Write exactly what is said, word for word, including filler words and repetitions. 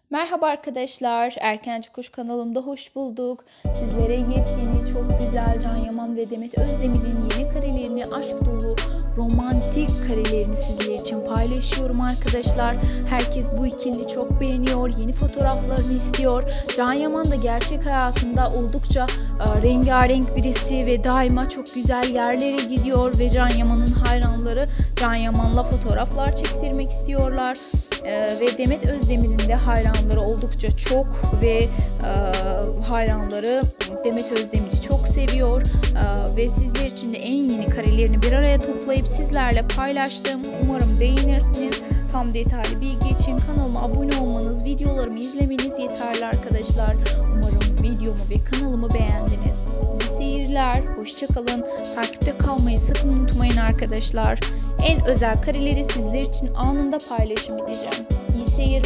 Merhaba arkadaşlar, Erkenci Kuş kanalımda hoş bulduk. Sizlere yepyeni, çok güzel Can Yaman ve Demet Özdemir'in yeni karelerini, aşk dolu, romantik karelerini sizler için paylaşıyorum arkadaşlar. Herkes bu ikilini çok beğeniyor, yeni fotoğraflarını istiyor. Can Yaman da gerçek hayatında oldukça e, rengarenk birisi ve daima çok güzel yerlere gidiyor ve Can Yaman'ın hayranları Can Yaman'la fotoğraflar çektirmek istiyorlar. Ee, ve Demet Özdemir'in de hayranları oldukça çok ve e, hayranları Demet Özdemir'i çok seviyor e, ve sizler için de en yeni karelerini bir araya toplayıp sizlerle paylaştım. Umarım beğenirsiniz. Tam detaylı bilgi için kanalıma abone olmanız, videolarımı izlemeniz yeterli arkadaşlar. Umarım videomu ve kanalımı beğendiniz. İyi seyirler, hoşçakalın. Takipte kalmayı sakın unutmayın arkadaşlar. En özel kareleri sizler için anında paylaşım edeceğim. İyi seyirler.